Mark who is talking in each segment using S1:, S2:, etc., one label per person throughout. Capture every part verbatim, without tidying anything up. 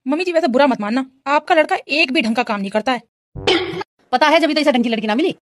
S1: Mummy जी वैसे बुरा मत मानना, आपका लड़का एक भी ढंग का काम नहीं करता है।
S2: पता है जब तो इसे ढंग की लड़की ना मिली।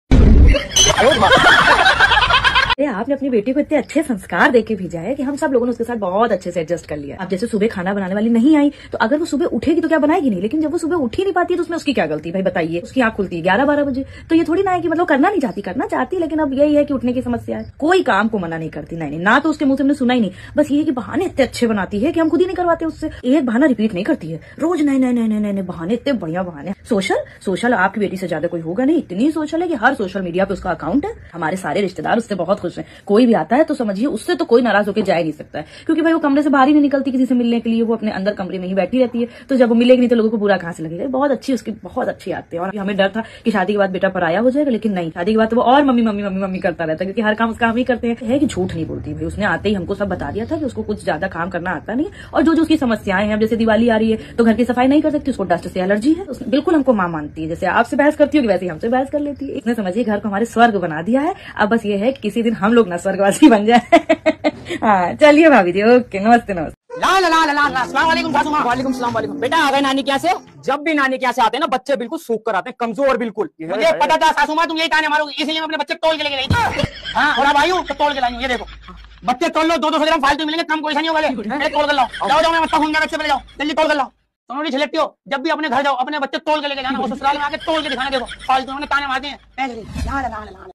S3: आपने अपनी बेटी को इतने अच्छे संस्कार देके भेजा है कि हम सब लोगों ने उसके साथ बहुत अच्छे से एडजस्ट कर लिया। अब जैसे सुबह खाना बनाने वाली नहीं आई तो अगर वो सुबह उठेगी तो क्या बनाएगी नहीं, लेकिन जब वो सुबह उठ ही नहीं पाती है तो उसमें उसकी क्या गलती भाई बताइए। उसकी आंख खुलती है ग्यारह बारह बजे, तो ये थोड़ी ना है कि मतलब करना नहीं चाहती, करना चाहती, लेकिन अब यही है कि उठने की समस्या है। कोई काम को मना नहीं करती, नहीं नहीं ना तो उसके मुंह से हमने सुना ही नहीं। बस ये है कि बहाने इतने अच्छे बनाती है कि हम खुद ही नहीं करवाते उससे। एक बहाना रिपीट नहीं करती है, रोज नए नए नए नए नए बहाने, इतने बढ़िया बहाने। सोशल सोशल आपकी बेटी से ज्यादा कोई होगा नहीं, इतनी सोशल है कि हर सोशल मीडिया पे उसका अकाउंट है। हमारे सारे रिश्तेदार उससे बहुत खुश हैं। कोई भी आता है तो समझिए उससे तो कोई नाराज होकर जा ही नहीं सकता है, क्योंकि भाई वो कमरे से बाहर ही नहीं निकलती किसी से मिलने के लिए, वो अपने अंदर कमरे में ही बैठी रहती है। तो जब वो मिलेगी नहीं तो लोगों को बुरा कहां से लगेगा। बहुत अच्छी उसकी बहुत अच्छी आती है। और हमें डर था कि शादी के बाद बेटा पराया हो जाएगा, लेकिन नहीं, शादी के बाद तो वो और मम्मी मम्मी मम्मी मम्मी करता रहता है, क्योंकि हर काम उसका हम ही करते हैं। है कि झूठ नहीं बोलती भाई, उसने आते ही हमको सब बता दिया था कि उसको कुछ ज्यादा काम करना आता नहीं। और जो जो उसकी समस्याएं हैं, जैसे दिवाली आ रही है तो घर की सफाई नहीं कर सकती, उसको डस्ट से एलर्जी है, उसने बिल्कुल हमको मां मानती है। जैसे आपसे बहस करती होगी वैसे ही हमसे बहस कर लेती है। इसने समझिए घर को हमारे स्वर्ग बना दिया है। अब बस ये है कि किसी दिन हम लोग ना स्वर्गवासी बन जाए। हाँ चलिए भाभी जी, ओके, नमस्ते नमस्ते।
S4: ला ला ला ला ला अस्सलाम वालेकुम सासू माँ। वालेकुम सलाम वालेकुम। बेटा आ गए नानी क्या से? जब भी नानी क्या से आते हैं ना बच्चे बिल्कुल सूख कर आते हैं, कमजोर बिल्कुल। मुझे पता था सासू माँ तुम यही ताने मारोगे, इसलिए मैं अपने बच्चे तोड़ के लेके गई थी। हाँ और अब आई हूँ तो तोड़ के लाई हूँ। ये देखो बच्चे तोड़ लो, दो दो सौ ग्राम फालतू मिलेंगे, कम कोई नहीं होगा। तोड़ कर लाओ, जाओ जाओ, मैं बच्चा खूंगा बच्चे पे जाओ, जल्दी तोड़ कर लाओ। तुम नहीं झलकती हो, जब भी अपने घर जाओ अपने बच्चे तोड़ के लेके जाना, और ससुराल में आके तोड़ के दिखाना। देखो फालतू उन्होंने ताने मारते हैं।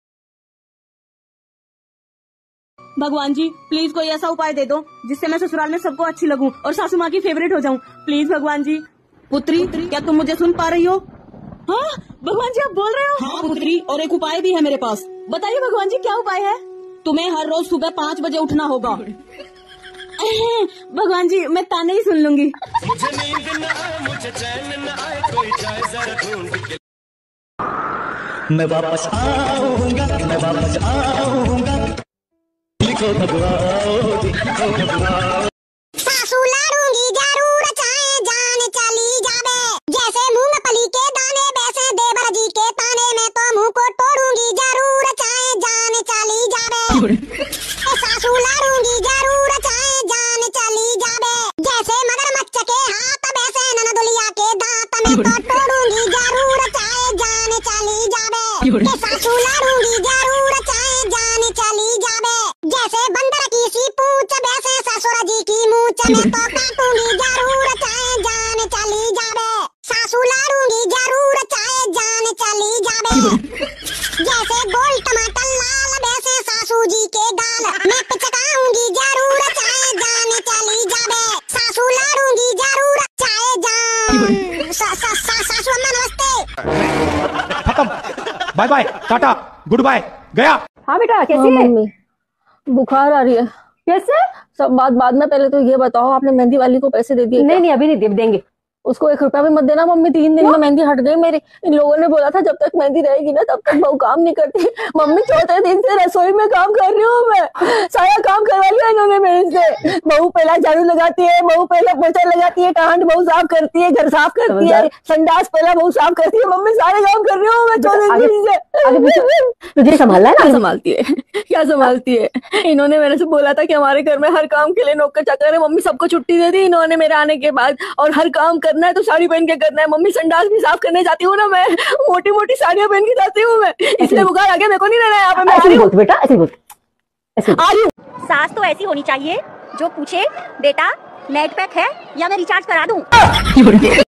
S5: भगवान जी प्लीज कोई ऐसा उपाय दे दो जिससे मैं ससुराल में सबको अच्छी लगूं और सासू माँ की फेवरेट हो जाऊं। प्लीज भगवान जी। पुत्री क्या तुम मुझे सुन पा रही हो? हाँ भगवान जी आप बोल रहे हो? हाँ पुत्री, और एक उपाय भी है मेरे पास। बताइए भगवान जी क्या उपाय है? तुम्हें हर रोज सुबह पाँच बजे उठना होगा। भगवान जी मैं ताने ही सुन लूंगी।
S6: मुझे नींद न आए, मुझे चैन न आए, कोई जाए जरा ढूंढ के। मैं वापस आऊंगा, मैं वापस आऊंगा। लिखो भगवान, लिखो भगवान।
S7: सासू लाडूंगी जरूर चाहे जान चली जावे, जैसे मूंगफली के दाने वैसे देवर जी के ताने में तो मुंह को तोड़ूंगी जरूर चाहे जान चली जावे। सासू लाडूंगी जरूर चाहे जान चली जावे, जैसे मगरमच्छ के हाथ वैसे ननदुलिया के दांत में तो तोड़ूंगी जरूर चाहे जान चली जावे। सासू लाडूंगी जरूर चाहे जान चली जावे, जैसे बंदर की सी पूंछ वैसे ससुर जी की मूंछ में तो काटूंगी जरूर चाहे जान चली जावे। सासू लाडूंगी जरूर चाहे जान चली जावे, जैसे गोल टमाटर लाल वैसे सासू जी के गाल मैं पिचकाऊंगी जरूर चाहे जान चली जावे। सासू लाडूंगी जरूर चाहे जान। सासू अम्मा नमस्ते।
S8: खत्म, bye bye, tata, goodbye, गया।
S9: हाँ बेटा कैसी है? मम्मी बुखार आ रही है। कैसे? सब बात बाद में, पहले तो ये बताओ आपने मेहंदी वाली को पैसे दे दिए? नहीं नहीं अभी नहीं दे देंगे। उसको एक रुपया भी मत देना मम्मी, तीन दिन में मेहंदी हट गई मेरी। इन लोगों ने बोला था जब तक मेहंदी रहेगी ना तब तक बहू काम नहीं करती। मम्मी चौथे दिन से रसोई में काम कर रही हूँ मैं, सारा काम करवा लिया इन्होंने मेरे से। बहू पहला झाड़ू लगाती है, बहू पहले पोछा लगाती है, टांड बहू साफ करती है, घर साफ करती है, संडास पहला बहू साफ करती है। मम्मी सारे काम कर रही हूँ मैं चौथे दिन से। तुझे संभालना है ना? संभालती है क्या संभालती है? इन्होंने मेरे से बोला था कि हमारे घर में हर काम के लिए नौकर चाकर है। मम्मी सबको छुट्टी दे दी इन्होंने मेरे आने के बाद, और हर काम करना है तो साड़ी पहन के करना है। मम्मी संडास भी साफ करने जाती हूँ ना मैं, मोटी मोटी साड़ियाँ पहन के जाती हूँ मैं, इसलिए बुखार आ गया। मेरे को नहीं रहना यहाँ पे। मैं आ रही हूँ बेटा, ऐसे बोल, ऐसे आ रही हूँ।
S7: सास तो ऐसी होनी चाहिए जो पूछे बेटा नेट पैक है या मैं रिचार्ज करा दूं।